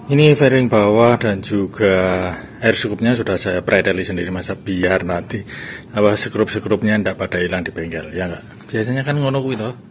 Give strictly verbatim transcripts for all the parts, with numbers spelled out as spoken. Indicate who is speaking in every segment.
Speaker 1: Ini fairing bawah dan juga air sekupnya sudah saya preteli sendiri masa biar nanti apa sekrup-sekrupnya ndak pada hilang di bengkel, ya enggak? Biasanya kan ngono kuwi toh.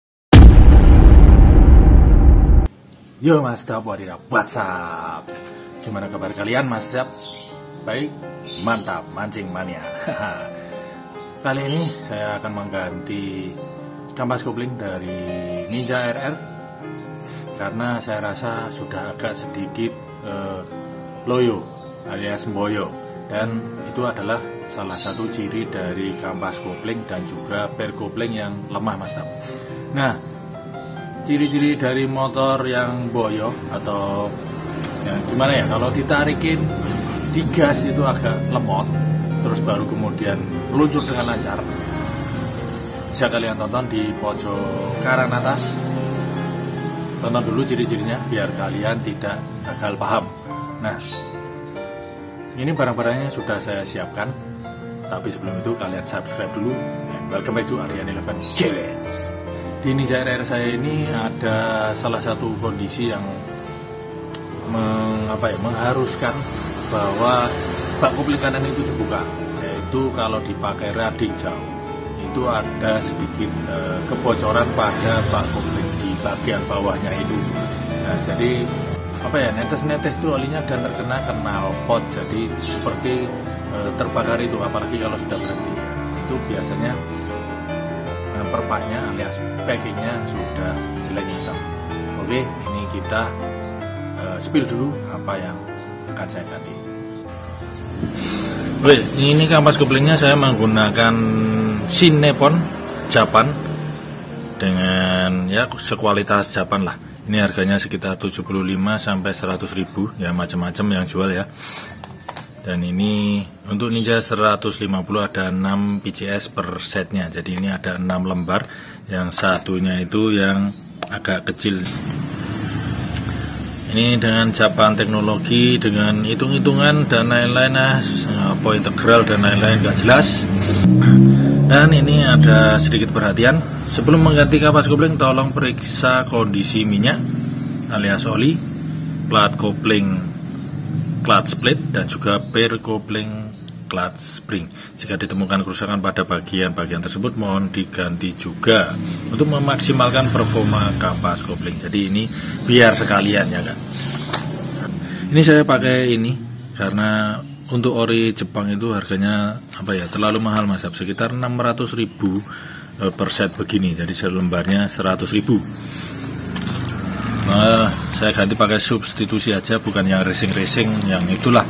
Speaker 1: Yo Mas Dap, wadidaw, WhatsApp. Gimana kabar kalian Mas Dap? Baik, mantap, mancing mania. Kali ini saya akan mengganti kampas kopling dari Ninja R R karena saya rasa sudah agak sedikit eh, loyo alias mboyo, dan itu adalah salah satu ciri dari kampas kopling dan juga per kopling yang lemah Mas Dap. Nah, ciri-ciri dari motor yang boyo atau ya, gimana ya, kalau ditarikin digas itu agak lemot terus baru kemudian meluncur dengan lancar, bisa kalian tonton di pojok kanan atas. Tonton dulu ciri-cirinya biar kalian tidak gagal paham. Nah, ini barang-barangnya sudah saya siapkan, tapi sebelum itu kalian subscribe dulu. And welcome back to Aryan Eleven Challenge. Di Ninja R R saya ini ada salah satu kondisi yang meng, apa ya, mengharuskan bahwa bak kopling kanan itu dibuka, yaitu kalau dipakai rading jauh itu ada sedikit eh, kebocoran pada bak kopling di bagian bawahnya itu. Nah, jadi apa ya, netes-netes itu olinya dan terkena knalpot, jadi seperti eh, terbakar itu, apalagi kalau sudah berhenti. Itu biasanya eh, perpaknya alias packingnya sudah jelek hitam. Oke, ini kita eh, spill dulu apa yang akan saya ganti. Oke, ini kampas koplingnya saya menggunakan Sinepon Japan dengan ya sekualitas Japan lah. Ini harganya sekitar tujuh puluh lima sampai seratus ribu ya, macam-macam yang jual ya. Dan ini untuk Ninja seratus lima puluh ada enam P C S per setnya. Jadi ini ada enam lembar, yang satunya itu yang agak kecil. Ini dengan Japan teknologi, dengan hitung-hitungan dan lain-lain, nah, poin integral dan lain-lain gak jelas. Dan ini ada sedikit perhatian, sebelum mengganti kampas kopling tolong periksa kondisi minyak alias oli, plat kopling clutch split, dan juga per kopling clutch spring. Jika ditemukan kerusakan pada bagian-bagian tersebut mohon diganti juga untuk memaksimalkan performa kampas kopling. Jadi ini biar sekalian ya kan. Ini saya pakai ini karena untuk ori Jepang itu harganya apa ya, terlalu mahal Mas, sekitar enam ratus ribu per set begini. Jadi selembarnya seratus ribu. Nah, saya ganti pakai substitusi aja, bukan yang racing-racing yang itulah.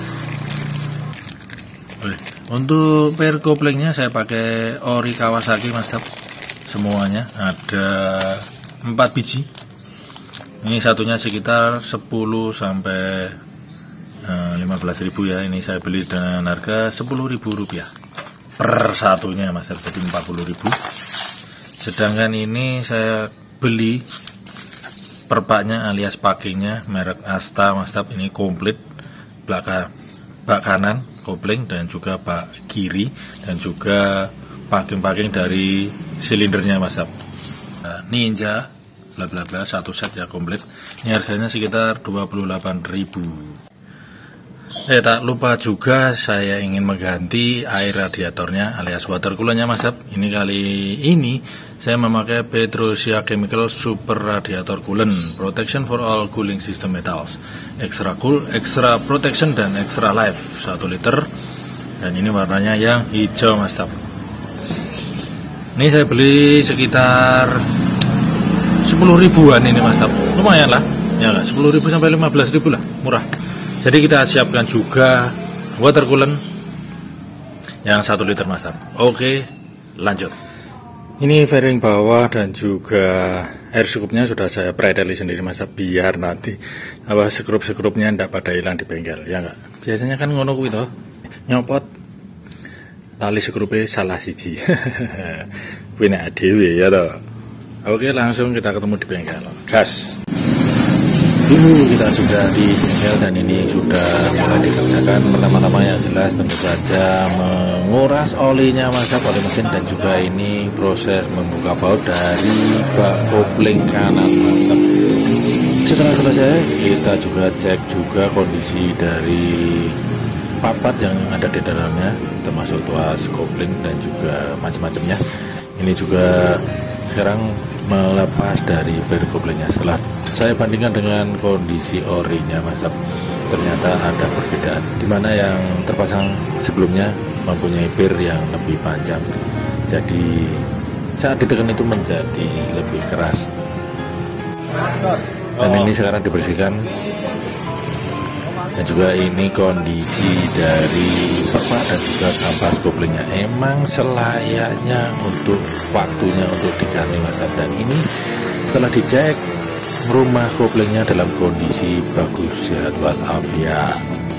Speaker 1: Untuk per koplingnya saya pakai ori Kawasaki Mas, semuanya ada empat biji. Ini satunya sekitar sepuluh sampai lima belas ribu ya. Ini saya beli dengan harga sepuluh ribu rupiah per satunya Mas, jadi empat puluh ribu. Sedangkan ini saya beli perpaknya alias packingnya merek Asta Mas, ini komplit, belakang bak kanan kopling dan juga bak kiri, dan juga packing-packing dari silindernya Mas. Ninja bla bla bla satu set ya komplit. Ini harganya sekitar dua puluh delapan ribu. Eh tak lupa juga saya ingin mengganti air radiatornya alias water coolernya Mas. Ini kali ini saya memakai Petrosia Chemical Super Radiator Coolant Protection for all cooling system metals, extra cool, extra protection, dan extra life, satu liter. Dan ini warnanya yang hijau Mas. Ini saya beli sekitar sepuluh ribuan ini Mas. Lumayan lah ya, nggak sepuluh ribu sampai lima belas ribu lah, murah. Jadi kita siapkan juga water coolant yang satu liter Mas. Oke, lanjut. Ini fairing bawah dan juga air sekupnya sudah saya preteli sendiri Mas, biar nanti apa sekrup-sekrupnya ndak pada hilang di bengkel, ya enggak? Biasanya kan ngono kuwi toh. Nyopot lali sekrupe salah siji. Kuwi nek dhewe ya toh. Oke, langsung kita ketemu di bengkel. Gas. Dulu kita sudah di bengkel dan ini sudah mulai dikerjakan. Pertama-tama yang jelas tentu saja menguras olinya Mas, oli mesin, dan juga ini proses membuka baut dari bak kopling kanan Mas. Setelah selesai, kita juga cek juga kondisi dari papat yang ada di dalamnya, termasuk tuas kopling dan juga macam-macamnya. Ini juga sekarang melepas dari ber koplingnya. Setelah saya bandingkan dengan kondisi orinya, Mas, ternyata ada perbedaan, dimana yang terpasang sebelumnya mempunyai ber yang lebih panjang, jadi saat ditekan itu menjadi lebih keras. Dan ini sekarang dibersihkan. Dan juga ini kondisi dari perpak dan juga kampas koplingnya, emang selayaknya untuk waktunya untuk diganti, Mas. Dan ini setelah dicek, rumah koplingnya dalam kondisi bagus, sehat walafiat.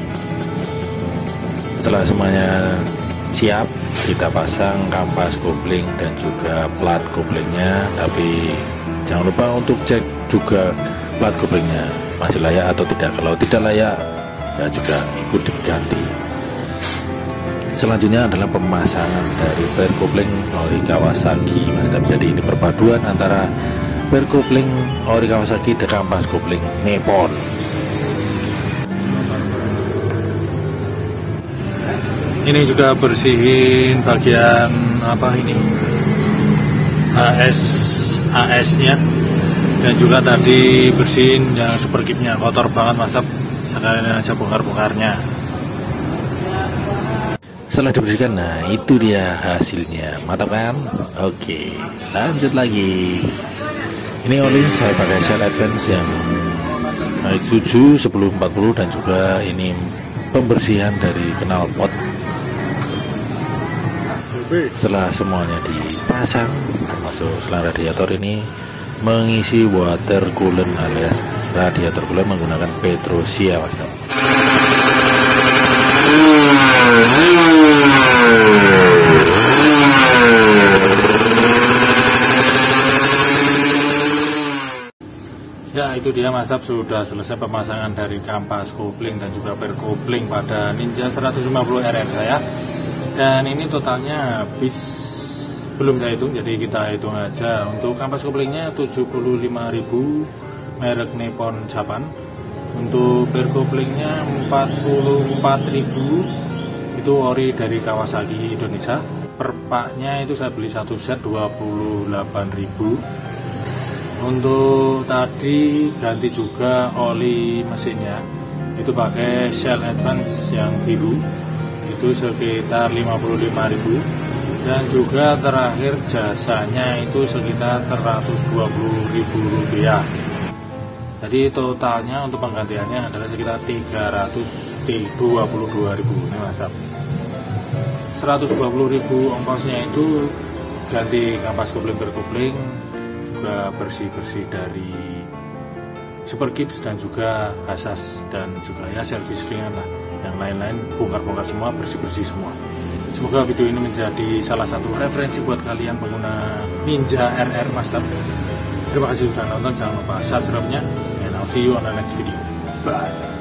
Speaker 1: Setelah semuanya siap, kita pasang kampas kopling dan juga plat koplingnya. Tapi jangan lupa untuk cek juga plat koplingnya masih layak atau tidak. Kalau tidak layak, ya juga ikut diganti. Selanjutnya adalah pemasangan dari ber kopling ori Kawasaki, Mas. Jadi ini perpaduan antara ber kopling ori Kawasaki dan kampas kopling Nippon. Ini juga bersihin bagian apa ini A S A S-nya, dan juga tadi bersihin yang super kipnya, kotor banget, Mas. Sekalian aja bongkar-bongkarnya. Setelah dibersihkan, nah itu dia hasilnya, mantap kan? Oke, lanjut lagi. Ini oli saya pakai Shell Advance yang tujuh sepuluh empat puluh, dan juga ini pembersihan dari knalpot. Setelah semuanya dipasang, termasuk selang radiator, ini mengisi water coolant alias radiator coolant menggunakan Petrosia, Mas. Ya, itu dia, Mas. Sudah selesai pemasangan dari kampas kopling dan juga ber kopling pada Ninja seratus lima puluh R R saya. Dan ini totalnya habis, belum saya hitung, jadi kita hitung aja. Untuk kampas koplingnya tujuh puluh lima ribu, merek Nippon Japan. Untuk ber koplingnya empat puluh empat ribu, itu ori dari Kawasaki Indonesia. Perpaknya itu saya beli satu set dua puluh delapan ribu. Untuk tadi ganti juga oli mesinnya, itu pakai Shell Advance yang biru, itu sekitar lima puluh lima ribu. Dan juga terakhir jasanya itu sekitar seratus dua puluh ribu rupiah. Jadi totalnya untuk penggantiannya adalah sekitar tiga ratus dua puluh dua ribu. Ini, Mas. seratus dua puluh ribu ongkosnya itu ganti kampas kopling berkopling, juga bersih-bersih dari super kits dan juga asas, dan juga ya service ringan lah. Yang lain-lain bongkar-bongkar semua, bersih-bersih semua. Semoga video ini menjadi salah satu referensi buat kalian pengguna Ninja R R, Mas. Terima kasih sudah nonton, jangan lupa subscribe-nya, and I'll see you on the next video. Bye.